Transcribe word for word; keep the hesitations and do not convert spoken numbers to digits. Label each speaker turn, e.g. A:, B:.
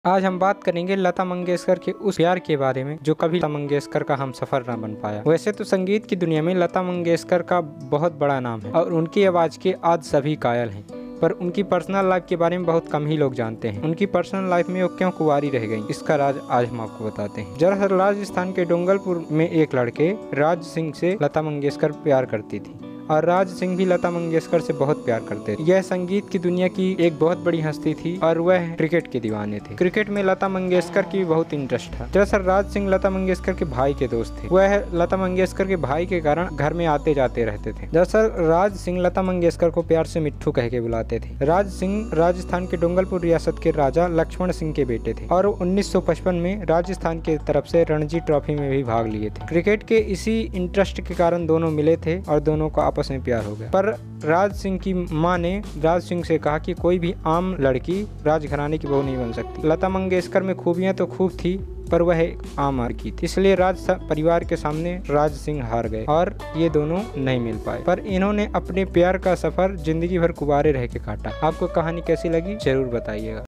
A: आज हम बात करेंगे लता मंगेशकर के उस प्यार के बारे में जो कभी लता मंगेशकर का हमसफर न बन पाया। वैसे तो संगीत की दुनिया में लता मंगेशकर का बहुत बड़ा नाम है और उनकी आवाज के आज सभी कायल हैं, पर उनकी पर्सनल लाइफ के बारे में बहुत कम ही लोग जानते हैं। उनकी पर्सनल लाइफ में वो क्यों कुंवारी रह गई, इसका राज आज हम आपको बताते हैं। दरअसल राजस्थान के डोंगरपुर में एक लड़के राज सिंह से लता मंगेशकर प्यार करती थी और राज सिंह भी लता मंगेशकर से बहुत प्यार करते थे। यह संगीत की दुनिया की एक बहुत बड़ी हस्ती थी और वह क्रिकेट के दीवाने थे। क्रिकेट में लता मंगेशकर की बहुत इंटरेस्ट था। दरअसल राज सिंह लता मंगेशकर के भाई के दोस्त थे। वह लता मंगेशकर के भाई के कारण घर में आते जाते रहते थे। दरअसल राज सिंह लता मंगेशकर को प्यार से मिट्ठू कह के बुलाते थे। राज सिंह राजस्थान के डोंगरपुर रियासत के राजा लक्ष्मण सिंह के बेटे थे और उन्नीस सौ पचपन में राजस्थान की तरफ से रणजी ट्रॉफी में भी भाग लिए थे। क्रिकेट के इसी इंटरेस्ट के कारण दोनों मिले थे और दोनों को आपस में प्यार हो गया। पर राज सिंह की मां ने राज सिंह से कहा कि कोई भी आम लड़की राजघराने की बहू नहीं बन सकती। लता मंगेशकर में खूबियां तो खूब थी पर वह एक आम लड़की थी, इसलिए राज परिवार के सामने राज सिंह हार गए और ये दोनों नहीं मिल पाए। पर इन्होंने अपने प्यार का सफर जिंदगी भर कुंवारे रह के काटा। आपको कहानी कैसी लगी जरूर बताइएगा।